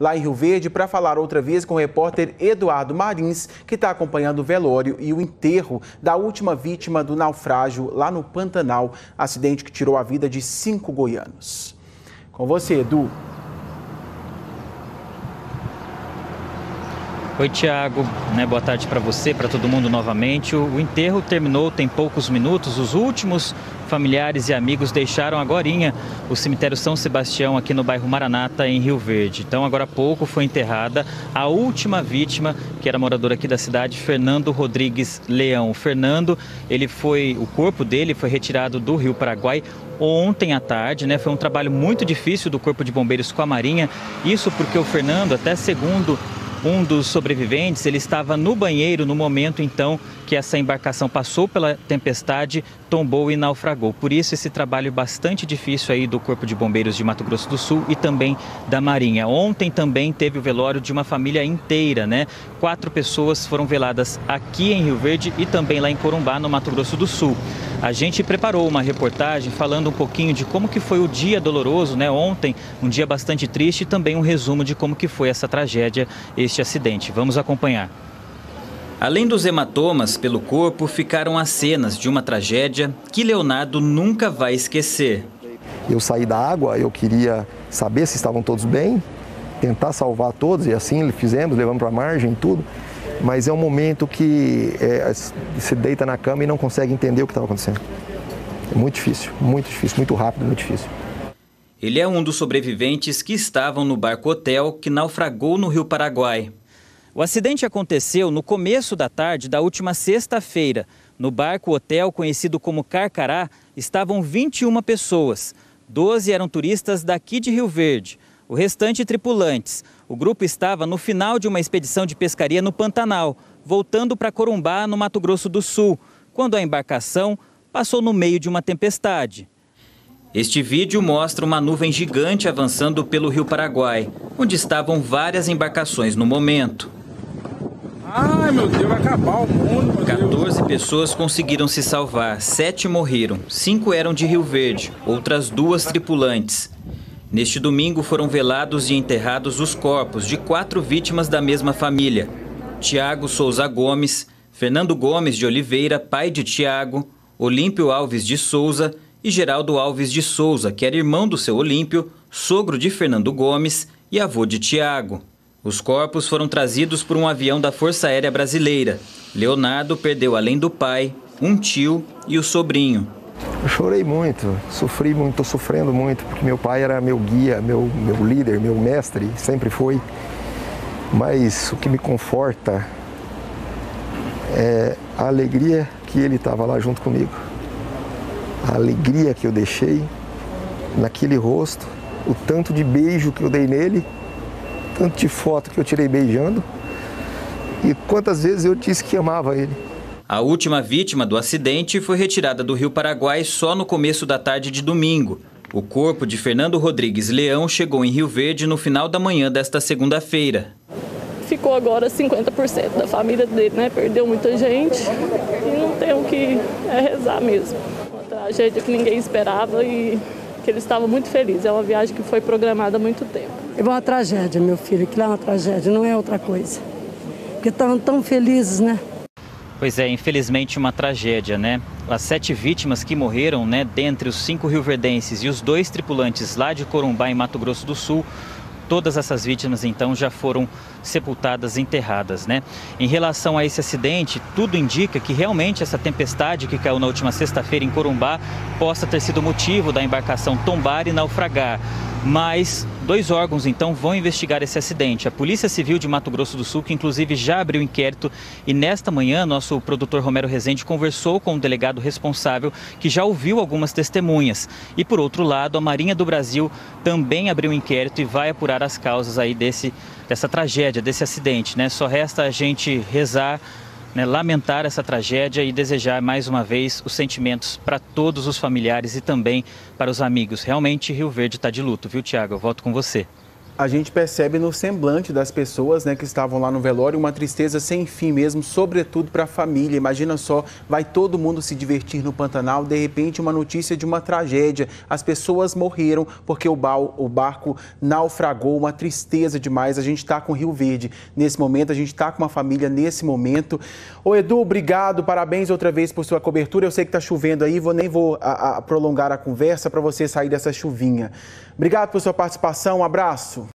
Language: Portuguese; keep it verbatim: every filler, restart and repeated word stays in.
lá em Rio Verde, para falar outra vez com o repórter Eduardo Marins, que está acompanhando o velório e o enterro da última vítima do naufrágio lá no Pantanal, acidente que tirou a vida de cinco goianos. Com você, Edu. Oi, Tiago, né, boa tarde para você, para todo mundo novamente. O, o enterro terminou tem poucos minutos. Os últimos familiares e amigos deixaram agorinha o cemitério São Sebastião aqui no bairro Maranata, em Rio Verde. Então, agora há pouco foi enterrada a última vítima, que era morador aqui da cidade, Fernando Rodrigues Leão. O Fernando, ele foi, o corpo dele foi retirado do Rio Paraguai ontem à tarde, né? Foi um trabalho muito difícil do Corpo de Bombeiros com a Marinha. Isso porque o Fernando, até segundo um dos sobreviventes, ele estava no banheiro no momento, então, que essa embarcação passou pela tempestade, tombou e naufragou. Por isso, esse trabalho bastante difícil aí do Corpo de Bombeiros de Mato Grosso do Sul e também da Marinha. Ontem também teve o velório de uma família inteira, né? Quatro pessoas foram veladas aqui em Rio Verde e também lá em Corumbá, no Mato Grosso do Sul. A gente preparou uma reportagem falando um pouquinho de como que foi o dia doloroso, né? Ontem, um dia bastante triste, e também um resumo de como que foi essa tragédia, este acidente. Vamos acompanhar. Além dos hematomas pelo corpo, ficaram as cenas de uma tragédia que Leonardo nunca vai esquecer. Eu saí da água, eu queria saber se estavam todos bem, tentar salvar todos, e assim fizemos, levamos para a margem e tudo. Mas é um momento que é, se deita na cama e não consegue entender o que estava acontecendo. É muito difícil, muito difícil, muito rápido, muito difícil. Ele é um dos sobreviventes que estavam no barco hotel que naufragou no Rio Paraguai. O acidente aconteceu no começo da tarde da última sexta-feira. No barco hotel, conhecido como Carcará, estavam vinte e uma pessoas. doze eram turistas daqui de Rio Verde. O restante tripulantes. O grupo estava no final de uma expedição de pescaria no Pantanal, voltando para Corumbá, no Mato Grosso do Sul, quando a embarcação passou no meio de uma tempestade. Este vídeo mostra uma nuvem gigante avançando pelo Rio Paraguai, onde estavam várias embarcações no momento. Ai, meu Deus, vai acabar o mundo. quatorze pessoas conseguiram se salvar, sete morreram, cinco eram de Rio Verde, outras duas tripulantes. Neste domingo foram velados e enterrados os corpos de quatro vítimas da mesma família. Tiago Souza Gomes, Fernando Gomes de Oliveira, pai de Tiago, Olímpio Alves de Souza e Geraldo Alves de Souza, que era irmão do seu Olímpio, sogro de Fernando Gomes e avô de Tiago. Os corpos foram trazidos por um avião da Força Aérea Brasileira. Leonardo perdeu, além do pai, um tio e o sobrinho. Eu chorei muito, sofri muito, estou sofrendo muito, porque meu pai era meu guia, meu, meu líder, meu mestre, sempre foi. Mas o que me conforta é a alegria que ele estava lá junto comigo. A alegria que eu deixei naquele rosto, o tanto de beijo que eu dei nele, tanto de foto que eu tirei beijando, e quantas vezes eu disse que amava ele. A última vítima do acidente foi retirada do Rio Paraguai só no começo da tarde de domingo. O corpo de Fernando Rodrigues Leão chegou em Rio Verde no final da manhã desta segunda-feira. Ficou agora cinquenta por cento da família dele, né? Perdeu muita gente e não tem o que é rezar mesmo. Uma tragédia que ninguém esperava e que eles estavam muito felizes. É uma viagem que foi programada há muito tempo. É uma tragédia, meu filho, que lá é uma tragédia, não é outra coisa. Porque estavam tão felizes, né? Pois é, infelizmente uma tragédia, né? As sete vítimas que morreram, né, dentre os cinco rioverdenses e os dois tripulantes lá de Corumbá, em Mato Grosso do Sul, todas essas vítimas, então, já foram sepultadas, enterradas, né? Em relação a esse acidente, tudo indica que realmente essa tempestade que caiu na última sexta-feira em Corumbá possa ter sido motivo da embarcação tombar e naufragar. Mas dois órgãos, então, vão investigar esse acidente. A Polícia Civil de Mato Grosso do Sul, que inclusive já abriu inquérito, e nesta manhã nosso produtor Romero Rezende conversou com o delegado responsável, que já ouviu algumas testemunhas. E por outro lado, a Marinha do Brasil também abriu inquérito e vai apurar as causas aí desse, dessa tragédia, desse acidente, né? Só resta a gente rezar, né, lamentar essa tragédia e desejar mais uma vez os sentimentos para todos os familiares e também para os amigos. Realmente Rio Verde está de luto, viu, Tiago? Eu volto com você. A gente percebe no semblante das pessoas, né, que estavam lá no velório uma tristeza sem fim mesmo, sobretudo para a família. Imagina só, vai todo mundo se divertir no Pantanal, de repente uma notícia de uma tragédia. As pessoas morreram porque o, ba o barco naufragou, uma tristeza demais. A gente está com Rio Verde nesse momento, a gente está com uma família nesse momento. Ô Edu, obrigado, parabéns outra vez por sua cobertura. Eu sei que está chovendo aí, vou, nem vou a, a prolongar a conversa para você sair dessa chuvinha. Obrigado por sua participação, um abraço.